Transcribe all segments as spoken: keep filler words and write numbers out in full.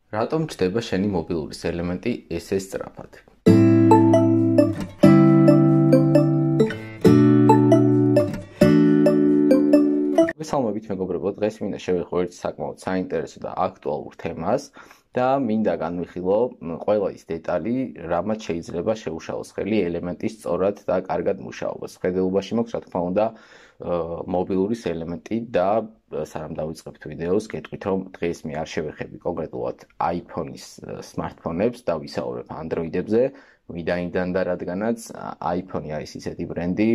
რატომ ჩდება შენი მობილურის ელემენტი ესე სწრაფად? მოგესალმებით მეგობრებო, დღეს მინდა შევეხო ერთ საკმაოდ საინტერესო და აქტუალურ თემას და მინდა განვიხილო ყველა ის დეტალი, რამაც შეიძლება შეუშალოს ხელი ელემენტის სწორად და კარგად მუშაობას. ხედელობაში მაქვს, რა თქმა უნდა, მობილურის ელემენტი და სანამ დავიწყებთ ვიდეოს, გეტყვით, რომ დღეს მე არ შევეხები კონკრეტულად iPhone-ის smartphone-ებს და ვისაუბრებ Android-ებზე, ვიდაინდან და რადგანაც iPhone არის ისეთი ბრენდი,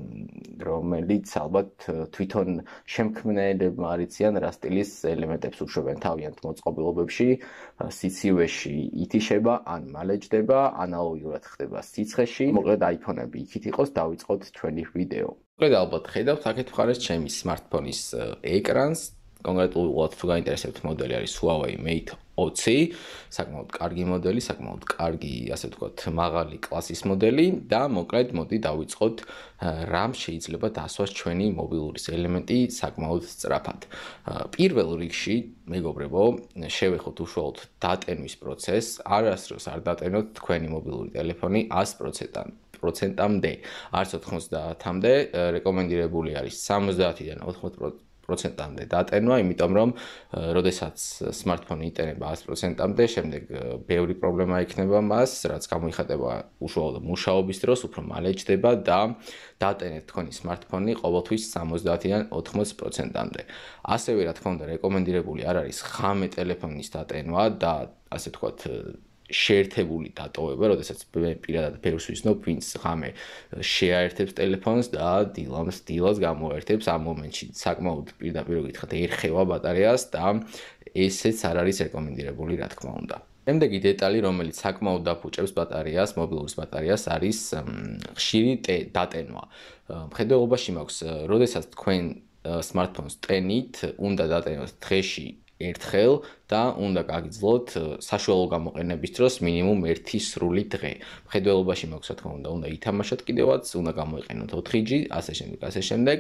რომელიც ალბათ თვითონ შემქმნელებმა არიციან რა სტილის ელემენტებს უშვებენ თავიანთ მოწყობილობებში, სიცივეში ითიშება, ან მალეჯდება, ანალოგიურად ხდება სიცხეში. მოკლედ iPhone-ები იქით იყოს, დავიწყოთ ჩვენი ვიდეო. მოკლედ ალბათ ხედავთ აქეთ მხარეს ჩემი smartphone-ის ეკრანს, კონკრეტულად თუ გაინტერესებთ მოდელი არის Huawei Mate ოცი, საკმაოდ კარგი მოდელი, საკმაოდ კარგი, ასე ვთქვათ, მაღალი კლასის მოდელი და მოკლედ მოდი დავიწყოთ რამ შეიძლება დასვას ჩვენი მობილურის ელემენტი საკმაოდ სწრაფად. პირველ რიგში, მეგობრებო, შევეხოთ უშუალოდ დატენვის პროცესს, არასდროს არ დატენოთ თქვენი მობილური ტელეფონი ას პროცენტამდე, არც ოთხმოცდაათამდე, რეკომენდირებული არის სამოცდაათიდან ოთხმოცდაათი პროცენტამდე დატენვა, იმიტომ რომ როდესაც smartphone იტენება ას პროცენტამდე, შემდეგ ბევრი პრობლემა იქნება მას, რაც გამოიხატება უშუალოდ მუშაობის დროს, უფრო მალეჯდება და დატენეთ თქვენი smartphone ყოველთვის სამოცდაათიდან ოთხმოცდაათი პროცენტამდე. ასევე, რა თქმა უნდა, რეკომენდირებული არ არის ხამე ტელეფონის დატენვა და ასე ვთქვათ, შეერთებული დატოვება, როდესაც მე პირადად ბევრს ვიცნობ, ვინც ღამე შეაერთებს ტელეფონს და დილამს დილას გამოერთებს, ამ მომენტში საკმაოდ პირდაპირ გითხრათ ერხევა ბატარეას და ესეც არ არის რეკომენდირებული, რა თქმა უნდა. შემდეგი დეტალი, რომელიც საკმაოდ დაფუჭებს ბატარეას, მობილურის ბატარეას, არის ხშირი დატენვა. მხედველობაში მაქვს, როდესაც თქვენ smartphone-ს ტენით, უნდა დატენოთ დღეში ერთხელ და უნდა გაგრძელოთ საშუალო გამოყენების დროს მინიმუმ ერთი სრული დღე. მხედველობაში მაქვს, რა თქმა უნდა, უნდა ითამაშოთ კიდევაც, უნდა გამოიყენოთ ოთხი ჯი, ასე შემდეგ, ასე შემდეგ.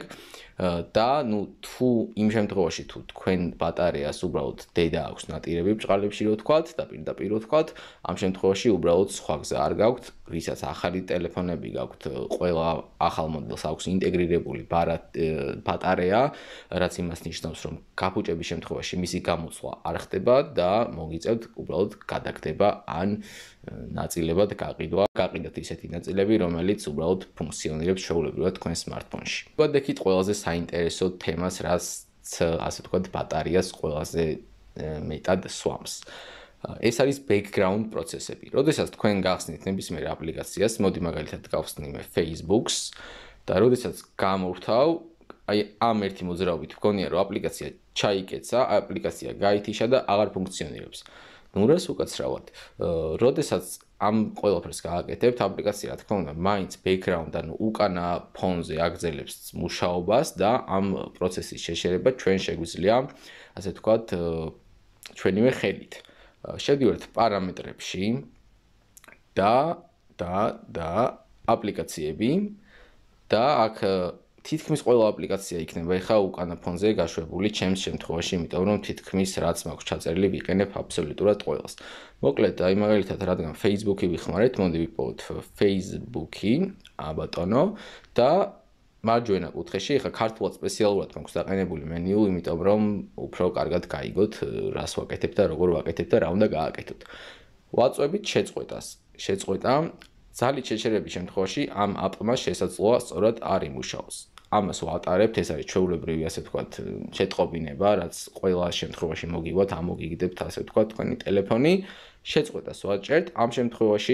და ნუ თუ იმ შემთხვევაში თუ თქვენ ბატარეას უბრალოდ დედა აქვს ნატირები ბჭყალებში რო ვთქვათ და პირდაპირ რო ვთქვათ, ამ შემთხვევაში უბრალოდ სხვა გზა არ გაქვთ, ვისაც ახალი ტელეფონები გაქვთ, ყველა ახალ მოდელს აქვს ინტეგრირებული ბატარეა, რაც იმას ნიშნავს, რომ გაფუჭების შემთხვევაში მისი გამოცვლა არ ხდება და მოგიწევთ უბრალოდ გადაგდება ან ნაწილებად გაყიდვა. გაყიდოთ ისეთი ნაწილები, რომელიც უბრალოდ ფუნქციონირებს ჩვეულებრივად თქვენ smartphone-ში. გადაგიქით ყველაზე საინტერესო თემას, რაც ასე ვთქვათ, ბატარეას ყველაზე მეტად სვამს. ეს არის background პროცესები. როდესაც თქვენ გახსნით ნებისმიერ აპლიკაციას, მოდი მაგალითად გავხსნი მე Facebook-ს და როდესაც გამოვთავ, აი ამ ერთი მოძრაობით ვგონია, რომ აპლიკაცია ჩაიკეცა, აპლიკაცია გაითიშა და აღარ ფუნქციონირებს. ნუ რას უკაცრავად. როდესაც ამ ყველაფერს გააკეთებთ, აპლიკაცია, რა თქმა უნდა, მაინც background, ანუ უკანა ფონზე აგრძელებს მუშაობას და ამ პროცესის შეშერება ჩვენ შეგვიძლია, ასე ვთქვათ, ჩვენივე ხელით. შევდივართ პარამეტრებში და და და აპლიკაციები და აქ თითქმის ყველა აპლიკაცია იქნება ეხა უკანა ფონზე გაშვებული ჩემს შემთხვევაში, იმიტომ რომ თითქმის რაც მაქვს ჩაწერილი ვიყენებ აბსოლუტურად ყველას. მოკლედ, აი მაგალითად, რადგან Facebook-ი ვიხმარეთ, მოდი ვიპოვოთ Facebook-ი, აბატონო და მარჯვენა კუთხეში, ეხა ქართულად სპეციალურად მაქვს დაყენებული მენიუ, იმიტომ რომ უფრო კარგად გაიგოთ, რას ვაკეთებ და როგორ ვაკეთებ და რა უნდა გააკეთოთ. ვაწვევით შეწყვეტას. შეწყვეტა ძალით შეჩერების შემთხვევაში ამ აპ-მა შესაძლოა სწორად არ იმუშაოს. ამას ვატარებთ, ეს არის ჩვეულებრივი, ასე ვთქვათ, შეტყობინება, რაც ყველა შემთხვევაში მოგივათ, ამოგიგდებთ, ასე ვთქვათ, თქვენი ტელეფონი. შეწყვეტას ვაჭერთ, ამ შემთხვევაში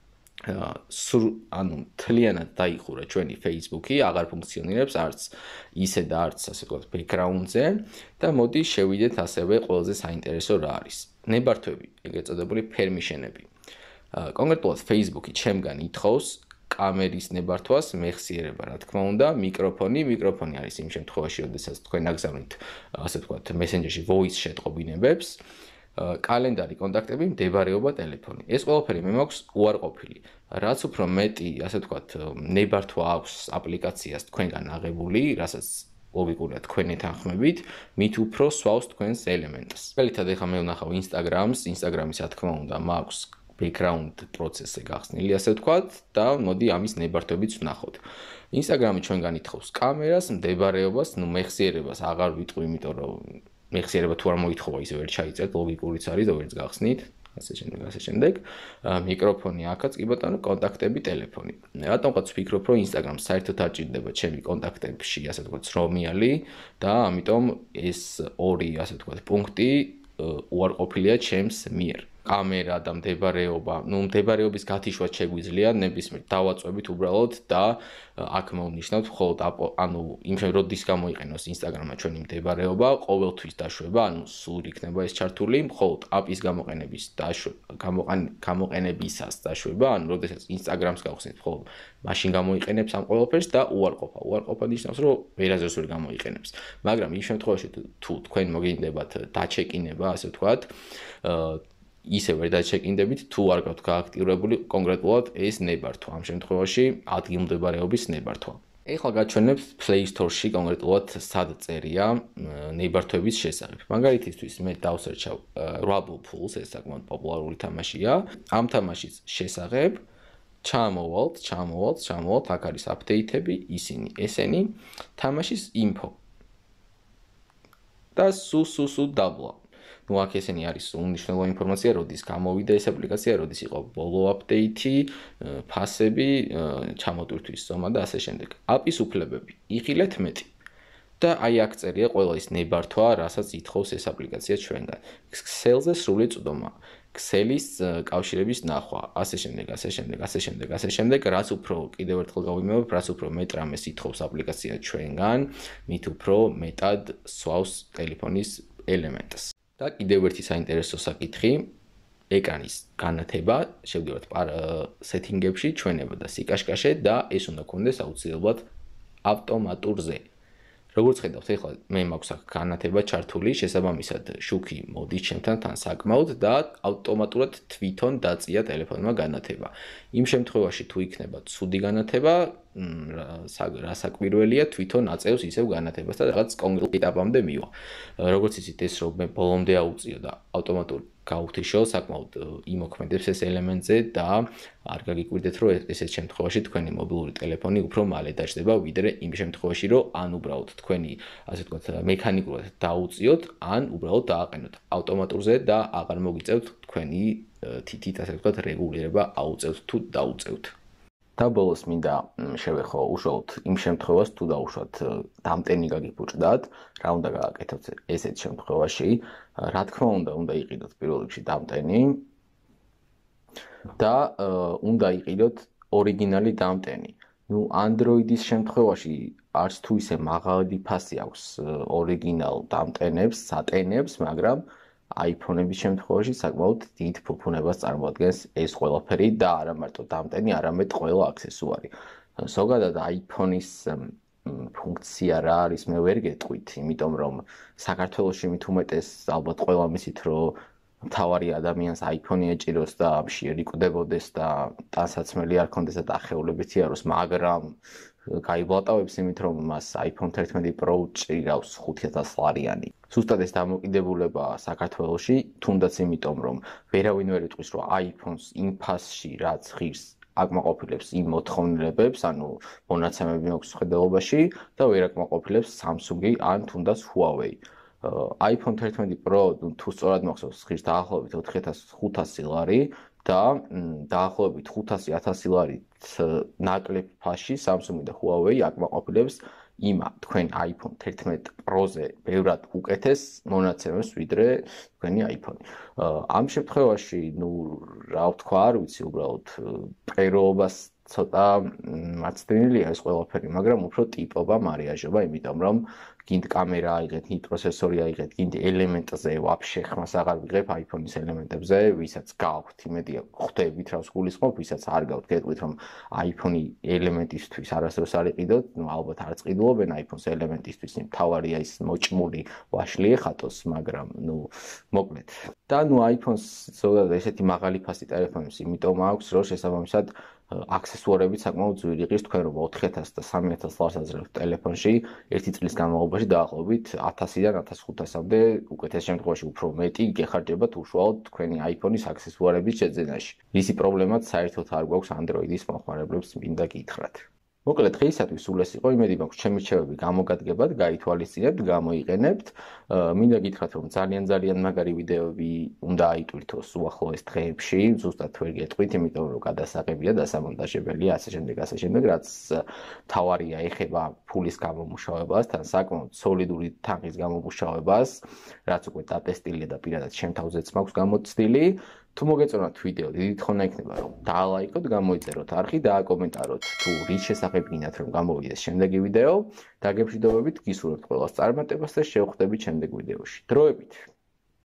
ანუ მთლიანად დაიხურა ჩვენი Facebook-ი, აღარ ფუნქციონირებს არც ისე და არც, ასე ვთქვათ, background-ზე და მოდი შევიდეთ ასევე ყველაზე საინტერესო რა არის. ნებართვები, ეგრეთ წოდებული permission-ები. კონკრეტულად Facebook-ი ჩემგან ითხოვს კამერის ნებართვას, მეხსიერება, რა თქმა უნდა, მიკროფონი, მიკროფონი არის იმ შემთხვევაში, როდესაც თქვენ აგზავნით, ასე ვთქვათ, Messenger-ში voice შეტყობინებებს, კალენდარი, კონტაქტები, მდებარეობა, ტელეფონი. ეს ყველაფერი მე მაქვს უარყოფილი. რაც უფრო მეტი, ასე ვთქვათ, ნებართვა აქვს აპლიკაციას თქვენგან აღებული, რასაც ლოგიკურია თქვენი თანხმებით, მით უფრო სვავს თქვენს ელემენტს. Მაგალითად, ეხლა მე ვნახავ Instagram-ს, Instagram-ის რა თქმა უნდა მაქვს background პროცესი გახსნილი, ასე ვთქვათ, და მოდი ამის ნებართვებიც ვნახოთ. Instagram-ი ჩვენგან ითხოვს კამერას, მდებარეობას, ну მეხსიერებას აღარ ვიტყვი, იმიტომ რომ მეხსიერება თუ არ მოითხოვა, ისე ვერ ჩაიწერთ, ლოგიკურიც არის, როგორც გახსნით. ასე შემდეგ, ასე შემდეგ. მიკროფონი აქაც კი ბატონო, კონტაქტები, ტელეფონი. რატომღაც ვფიქრობ, რომ Instagram საერთოდ არ ჭირდება ჩემი კონტაქტებში, ასე ვთქვათ, ზრომიალი და ამიტომ ეს ორი, ასე ვთქვათ, პუნქტი უარყოფილია ჩემს მიერ. კამერა და მდებარეობა, ну მდებარეობის გათიშვა შეგვიძლია ნებისმიერ დავაწვევით უბრალოდ და აქ მოვნიშნავთ მხოლოდ ანუ იმ შემთხვევაში როდის გამოიყენოს Instagram-მა ჩვენი მდებარეობა, ყოველთვის დაშვება, ანუ სულ იქნება ეს ჩართული, მხოლოდ აპის გამოყენების დაშვება, გამოყენებისას დაშვება, ანუ როდესაც Instagram-ს გავხსნით, მხოლოდ მაშინ გამოიყენებს ამ ყველაფერს და უარყოფა. უარყოფა ნიშნავს, რომ ვერასდროს ვერ გამოიყენებს. მაგრამ იმ შემთხვევაში თუ თქვენ მოგინდებათ დაჩეკინება, ასე ვთქვათ, ისე ვერ დაჩეკინდებით, თუ არ გაქვთ გააქტიურებული კონკრეტულად ეს ნებართვა, ამ შემთხვევაში ადგილმდებარეობის ნებართვა. ეხლა გაჩვენებთ Play Store-ში კონკრეტულად სად წერია ნებართვების შესახებ. მაგალითისთვის მე დავსერჩავ Rubble Pools, ეს საკმაოდ პოპულარული თამაშია. ამ თამაშის შესახებ ჩამოვალთ, ჩამოვალთ, ჩამოვალთ, აქ არის აპდეიტები, ისინი, ესენი, თამაშის info. და სულ სულ სულ დაბლა. ну აქ ესენი არის უმნიშვნელო ინფორმაცია, როდის გამოვიდა ეს აპლიკაცია, როდის იყო ბოლო აპდეიტი, ფასები, ჩამოტვირთვის ზომა და ასე შემდეგ. აპის უფლებები იღილეთ მეტი. და აი აქ წერია ყველა ის ნებართვა, რასაც ითხოვს ეს აპლიკაცია ჩვენგან. ქსელზე სრული წვდომა, ქსელის კავშირების ნახვა, ასე შემდეგ, ასე შემდეგ, ასე შემდეგ, ასე შემდეგ, რაც უფრო კიდევ ერთხელ გავიმეორებ, რაც უფრო მეტ რამეს ითხოვს აპლიკაცია ჩვენგან, მით უფრო მეტად სვავს ტელეფონის ელემენტს. და კიდევ ერთი საინტერესო საკითხი, ეკრანის განათება, შევდივართ სეტინგებში, ჩვენება და სიკაშკაშე და ეს უნდა გქონდეს აუცილებლად ავტომატურზე. როგორც ხედავთ, ეხლა მე მაქვს აქ განათება ჩართული, შესაბამისად შუქი მოდის ჩემთან თან საკმაოდ და ავტომატურად თვითონ დაწია ტელეფონმა განათება. იმ შემთხვევაში თუ იქნება ცუდი განათება, რა საკვირველია, თვითონ აწევს ისევ განათებას და რაღაც კონკრეტულ ეტაპამდე მივა. როგორც იცით, ეს რომ მე ბოლომდე აუწიო და ავტომატურად გავუთიშო, საკმაოდ იმოქმედებს ეს ელემენტზე და არ გაგიკვირდეთ, რომ ესეთ შემთხვევაში თქვენი მობილური ტელეფონი უფრო მალე დაждდება, ვიდრე იმ შემთხვევაში, რომ ან უბრალოდ თქვენი, ასე ვთქვათ, მექანიკურად დაუწიოთ, ან უბრალოდ დააყენოთ ავტომატურზე და აღარ მოგიწევთ თქვენი თითით, ასე ვთქვათ, რეგულირება აუწევთ თუ დაუწევთ. და ბოლოს მინდა შევეხო უშუალოდ იმ შემთხვევას, თუ დაუშვათ დამტენი გაგიბუჭდათ, რა უნდა გააკეთოთ ესეთ შემთხვევაში, რა თქმა უნდა, უნდა იყიდოთ პირველ რიგში დამტენი და უნდა იყიდოთ ორიგინალი დამტენი. ну Android-ის შემთხვევაში არც თუ ისე მაღალი ფასი აქვს ორიგინალ დამტენებს, სატენებს, მაგრამ iPhone-ების შემთხვევაში საკმაოდ დიდ ფუფუნებას წარმოადგენს ეს ყველაფერი და არა მარტო დამტენი, არამედ ყველა აქსესუარი. ზოგადად iPhone-ის ფუნქცია რა არის, მე ვერ გეტყვით, იმიტომ რომ საქართველოში მით უმეტეს ალბათ ყველა მისით, რომ მთავარი ადამიანს iPhone-ი ეჭიროს და ამში რიკვდებოდეს და ტანსაცმელი არ ქონდეს და დახეულებითი აროს, მაგრამ გაიბლატავებს იმით, რომ მას iPhone thirteen Pro ჭირავს ხუთი ათას ლარიანი. Სუსტად ეს დამოკიდებულება საქართველოში, თუნდაც იმიტომ, რომ ვერავინ ვერ იტყვის, რომ iPhone-ს იმ ფასში რაც ღირს აკმაყოფილებს იმ მოთხოვნილებებს, ანუ მონაცემები მაქვს ხედელობაში და ვერ აკმაყოფილებს Samsung-ი ან თუნდაც Huawei. iPhone thirteen Pro თუ სწორად მახსოვს, ღირს დაახლოებით ოთხი ათას ხუთასი ლარი და დაახლოებით ხუთასი ათასი ლარით ნაკლებ ფასში Samsung და Huawei აკმაყოფილებს იმ თქვენ iPhone thirteen Pro-ზე ბევრად უკეთეს მონაცემებს ვიდრე თქვენი iPhone-ი. ამ შემთხვევაში, ну, რა ვთქვა, არ ვიცი, უბრალოდ პეროობას ცოტა მაცდენილია ეს ყველაფერი, მაგრამ უფრო ტიპობა მარიაჟობა, იმიტომ რომ გინდ კამერა აიღეთ, გინდ პროცესორი აიღეთ, გინდ ელემენტზე ვაფშე ხმას აღარ ვიღებ iPhone-ის ელემენტებზე, ვისაც გაქვთ, იმედია ხვდებით რას გულისხმობ, ვისაც არ გაქვთ, გეტყვით რომ iPhone-ი ელემენტისთვის არასდროს არ იყიდოთ, ну, ალბათ არც ყიდულობენ iPhone-ს ელემენტისთვის, თავარია ის მოჭმული ვაშლი ეხატოს, მაგრამ, ну, მოკლედ. და ну iPhone-ს ზოგადად ესეთი მაღალი ფასი ტელეფონებს იმიტომ აქვს, რომ შესაბამისად აქსესუარებით საკმაოდ ძვირი იყრის, თქვენ რომ ოთხი ათასი და სამი ათასი ლარს აძლევთ ტელეფონში, ერთი წლის განმავლობაში დაახლოებით ათასიდან ათას ხუთასამდე, უკეთეს შემთხვევაში უფრო მეტი გეხარჯებათ უშუალოდ თქვენი iPhone-ის აქსესუარების შეძენაში. მისი პრობლემაც საერთოდ არ გვაქვს Android-ის მომხმარებლებს მინდა გითხრათ. მოკლედ დღეისათვის სულ ეს იყო, იმედი მაქვს ჩემი რჩევები გამოგადგებათ, გაითვალისწინებთ, გამოიყენებთ. მინდა გითხრათ რომ ძალიან ძალიან მაგარი ვიდეოები უნდა აიტვირთოს უახლოეს დღეებში, ზუსტად ვერ გეტყვით, იმიტომ რომ გადასაღებია, დასამონტაჟებელია, ასე შემდეგ, ასე შემდეგ, რაც თავარია ეხება ფულის გამომუშავებას, თან საკმაოდ სოლიდური თანხის გამომუშავებას, რაც უკვე დატესტილია და პირადად ჩემ თავზეც მაქვს გამოცდილი. თუ მოგეწონათ ვიდეო, დიდი თხოვნა იქნება რომ დაალაიკოთ, გამოიწეროთ არხი, დააკომენტაროთ თუ რის შესახებ გინდათ რომ გამოვიდეს შემდეგი ვიდეო. დაგემშვიდობებით, გისურვებთ ყველას წარმატებას და შევხვდებით შემდეგ ვიდეოში. დროებით!